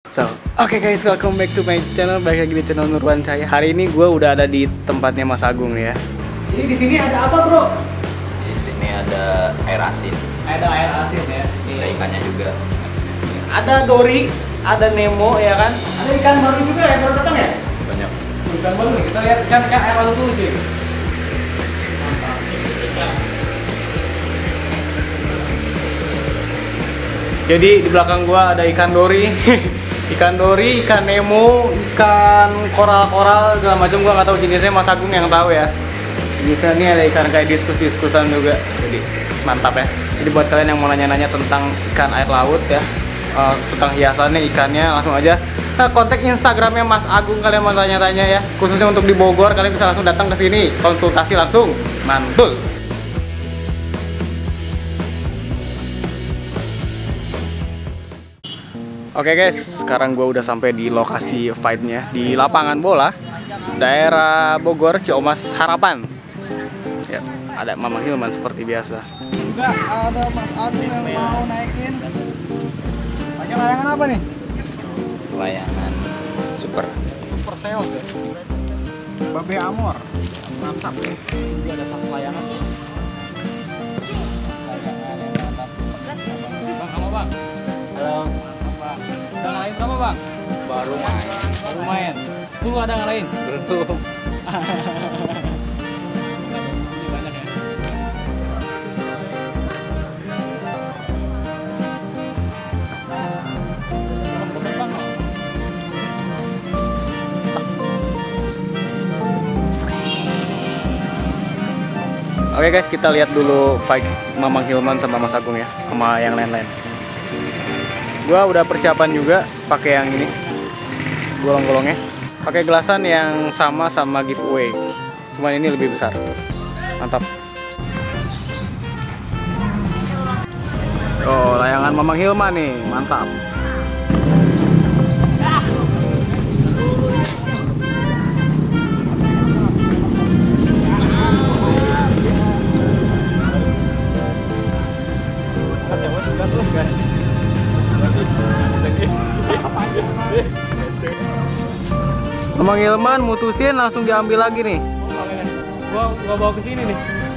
Oke guys, welcome back to my channel. Balik lagi di channel Nurwan saya. Hari ini gue udah ada di tempatnya Mas Agung nih ya. Ini di sini ada apa, Bro? Di sini ada air asin. Ada air asin ya. Ada ikannya juga. Ada Dori, ada Nemo ya kan? Ada ikan baru juga ya, baru datang ya? Banyak. Ikan baru nih. Kita lihat ikan air laut dulu sih. Jadi di belakang gua ada ikan Dori. Ikan Dori, ikan Nemo, ikan koral-koral segala macam, gua nggak tahu jenisnya, Mas Agung yang tahu ya. Jenisnya ini ada ikan kayak diskus-diskusan juga. Jadi mantap ya. Jadi buat kalian yang mau nanya-nanya tentang ikan air laut ya, tentang hiasannya, ikannya, langsung aja kontak Instagramnya Mas Agung. Kalian mau tanya-tanya ya, khususnya untuk di Bogor, kalian bisa langsung datang ke sini, konsultasi langsung, mantul. Oke guys, sekarang gue udah sampai di lokasi fight-nya di lapangan bola daerah Bogor, Ciomas Harapan. Ya, ada Mamang Hilman seperti biasa. Juga ada Mas Agung yang mau naikin. Pakai layangan apa nih? Layangan super Seos ya. Babe Amor. Mantap. Juga ada tas layangan. Layangan yang mantap. Bang, apa bang? Halo. Udah ngalahin berapa bang? baru main. Baru main. 10 ada ngalahin? Belum. Sini banyak ya. Oke guys, kita lihat dulu fight Mamang Hilman sama Mas Agung ya, sama yang lain-lain. Gua udah persiapan juga pakai yang ini, golong-golongnya, pakai gelasan yang sama giveaway, cuman ini lebih besar. Mantap. Oh, layangan Mamang Hilman nih, mantap. Mamang Hilman mutusin langsung diambil lagi nih. Gua bawa ke sini nih.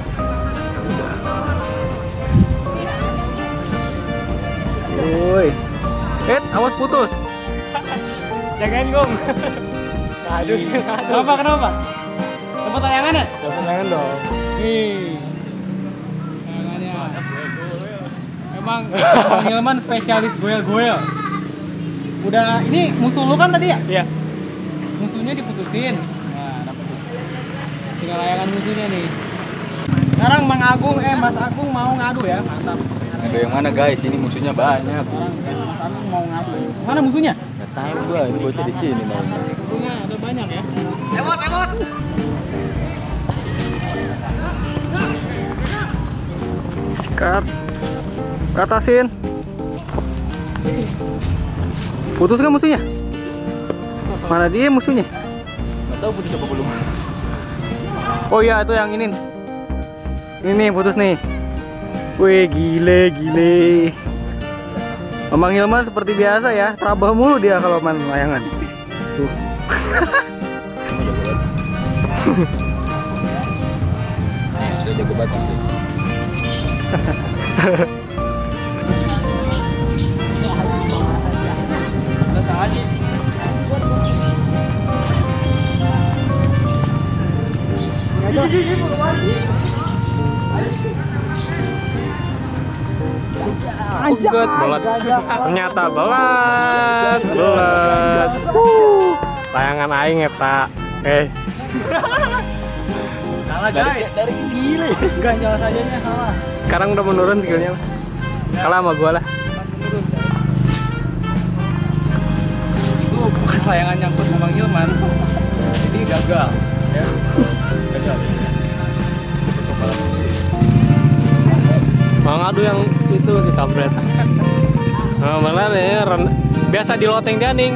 Woi. Awas putus. Jagain Gong. Aduh. Kenapa? Dapat layangan ya? Dapat layangan dong. Nih. Layangannya. Emang Bang Hilman spesialis goel-goel. Udah, ini musuh lu kan tadi ya? Iya. Musuhnya diputusin. Nah, dapat tuh. Tinggal layangan musuhnya nih. Sekarang Mas Agung mau ngadu ya, mantap. Ada yang mana guys? Ini musuhnya banyak. Sekarang Mas Agung mau ngadu. Mana musuhnya? Gak tahu gua, ini bocah di sini maunya. Musuhnya ada banyak ya. Emot. Sikat. Katasin. Putus nggak musuhnya? Mana dia musuhnya? Gak tahu putus apa belum. Oh iya, itu yang ini. Ini nih, putus nih. Wih, gile. Mamang Hilman seperti biasa ya, terabah mulu dia kalau main layangan. Tuh. Sudah jago banget sih. Bulat, ternyata belat. Layangan aing eta. Salah guys. Dari gile. Ganjal sajanya salah. Sekarang udah menurun skillnya. Kalah sama gua lah. Itu bekas layangan nyangkut Mamang Hilman. Jadi gagal ya. Gagal. Coba lagi. Mau ngadu yang itu ditabret. Nah, malah nih biasa di loteng ganing.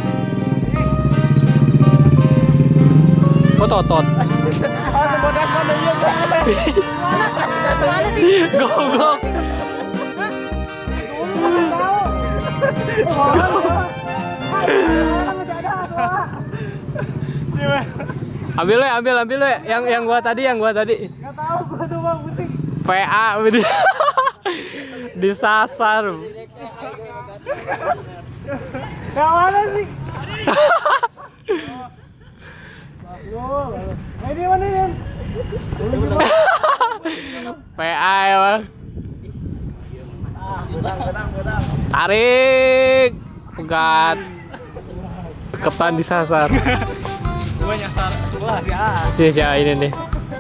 Otot. Bodas mana iya mana? Mana sih? Goblok. Tahu. Ambil ya, ambil ya. Yang gua tadi. Nggak tahu gua tuh bang pusing. PA disasar. Yang mana sih? Ini mana ini? PA ya bang. Benang. Tarik. Pegat. Ketan disasar. Gua nyasar sebelah sih Si ini nih.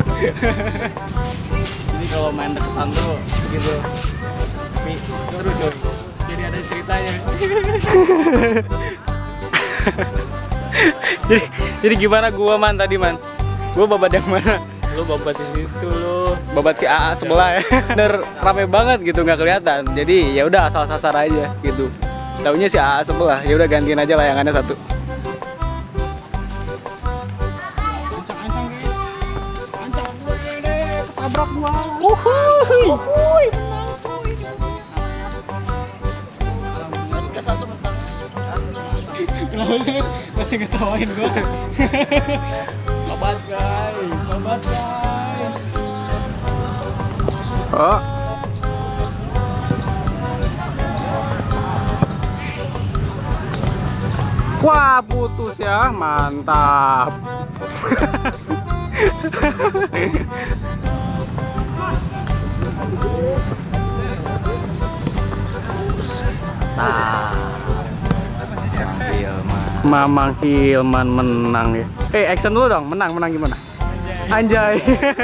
Jadi kalau main deketan tuh gitu. Tapi seru coy. Jadi ada ceritanya. jadi gimana gua man tadi man? Gua babat yang mana? Lu babat di situ lu. Babat si AA sebelah ya. Bener rame banget gitu nggak kelihatan. Jadi ya udah asal sasar aja gitu. Taunya si AA sebelah. Ya udah gantiin aja layangannya satu. Ancang guys. Ancang gue deh ketabrak gua. Kenapa sih masih ketawain gua? Babat guys. Oh. Wah, putus ya. Mantap. Nah. Mamang Hilman menang ya. Action dulu dong. Menang gimana? Anjay.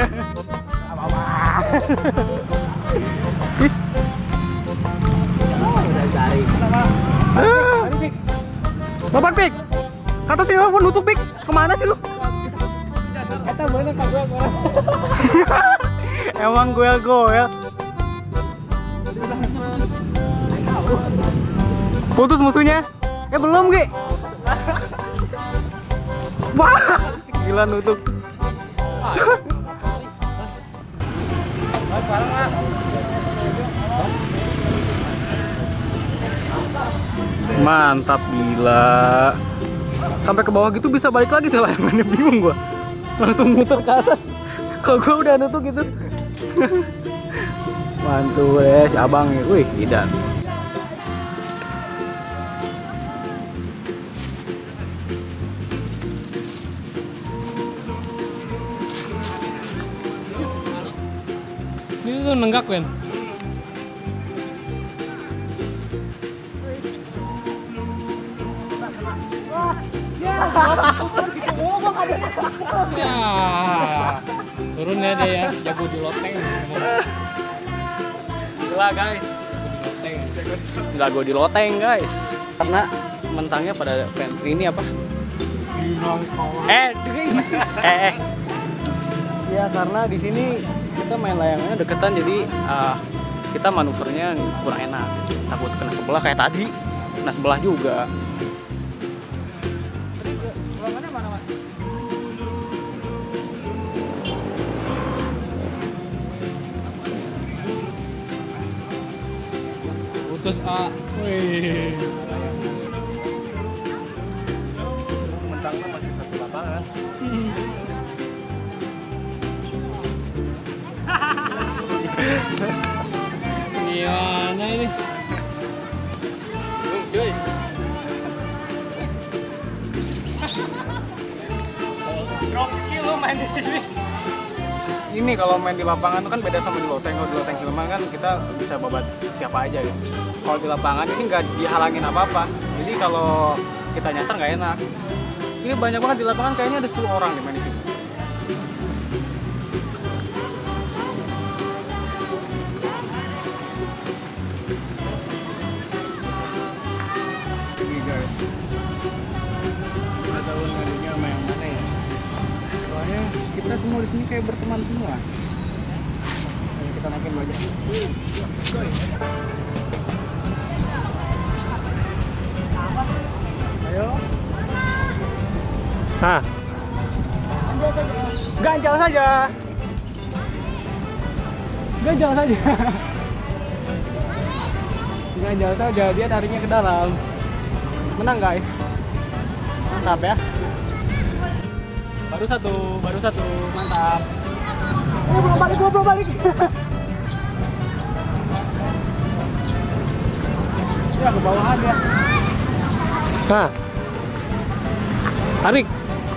Bapak Pik. Kata sih lu nutup Pik. Kemana sih lu? Kata bener Pak gua. Emang goel. Putus musuhnya? Belum, Ge. Wah, gila nutup. Mantap gila. Sampai ke bawah gitu bisa balik lagi layangannya, bingung gua. Langsung muter ke atas. Kalau gua udah nutup gitu. Mantul ya si abang nih. Wih, idan. Ini tuh nenggak kan? Ya, turun ya dia ya, jago di loteng. Gila guys. Jago di loteng guys. Karena mentangnya pada ini apa? Ya karena di sini kita main layangannya deketan jadi kita manuvernya kurang enak. Takut kena sebelah kayak tadi. Kena sebelah juga. Putus A. Wih. Mentangnya masih satu lapangan. Gimana ini? Cuy. Drop skill lo main di sini. Ini kalau main di lapangan kan beda sama di loteng. Kalau di loteng Hilman kan kita bisa babat siapa aja gitu. Kalau di lapangan ini nggak dihalangin apa-apa. Jadi kalau kita nyasar nggak enak. Ini banyak banget di lapangan, kayaknya ada 10 orang nih main di sini. Ini guys. Kita tahu ngadunya sama yang mana ya. Soalnya kita semua di sini kayak berteman semua. Ayo kita naikin wajah. Ayo. Hah? Ganjal saja. Ganjal saja. Ganjal saja, dia tarinya ke dalam. Menang guys. Mantap ya. Baru satu, mantap. Belum balik. Ya ke bawah aja. Nah, tarik.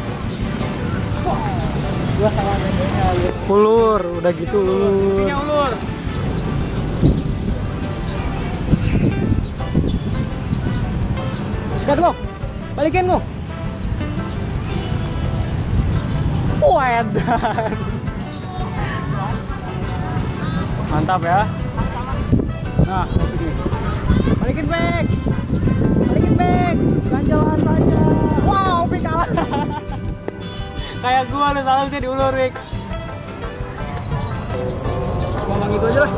Gua sama neneknya lihat. Ulur, udah gitu ulur. Ini ulur. Gat lo, balikin lo. Wedan. Mantap ya. Nah, begini. Balikin back. Jalan saja. Wow, Pik kalah. Kayak gua lu selalu sih diulur, Pik. Ngomong itu aja lah.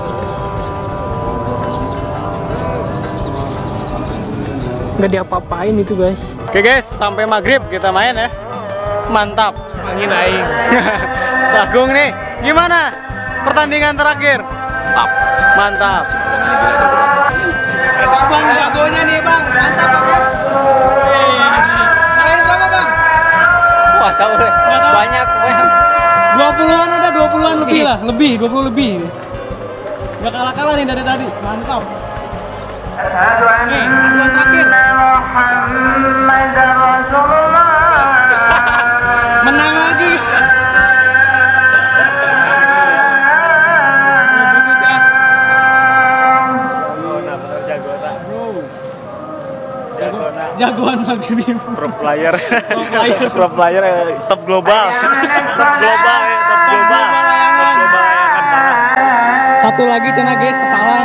Nggak diapa-apain itu guys. Oke guys, sampai maghrib kita main ya. Mantap. Angin aing. Sagung nih, gimana pertandingan terakhir? Mantap. Bang jagonya nih bang, mantap bang ya. Kalian berapa bang? Wah tahu deh. Banyak. 20-an ada, 20-an lebih lah, 20 lebih. Gak kalah nih dari tadi, mantap. Nih, aduan terakhir. Menang lagi. Jagoan maghrib. Pro player top global. Top global. Satu lagi cina guys, kepalang.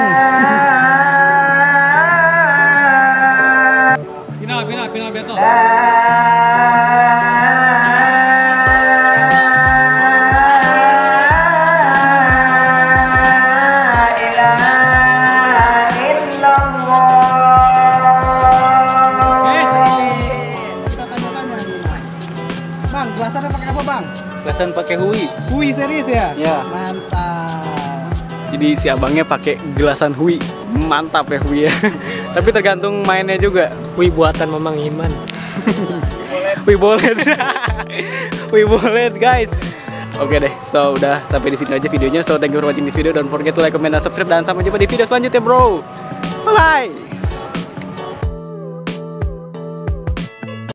Final battle. Bang, gelasannya pakai apa bang? Gelasan pakai hui. Hui series ya? Ya. Mantap. Jadi si abangnya pakai gelasan hui. Mantap ya hui ya. Tapi tergantung mainnya juga. Hui buatan Mamang Iman. Hui bolet. Hui bolet guys. Oke deh, so udah sampai di sini aja videonya. So thank you for watching this video. Don't forget to like, comment, dan subscribe. Dan sampai jumpa di video selanjutnya bro. Bye.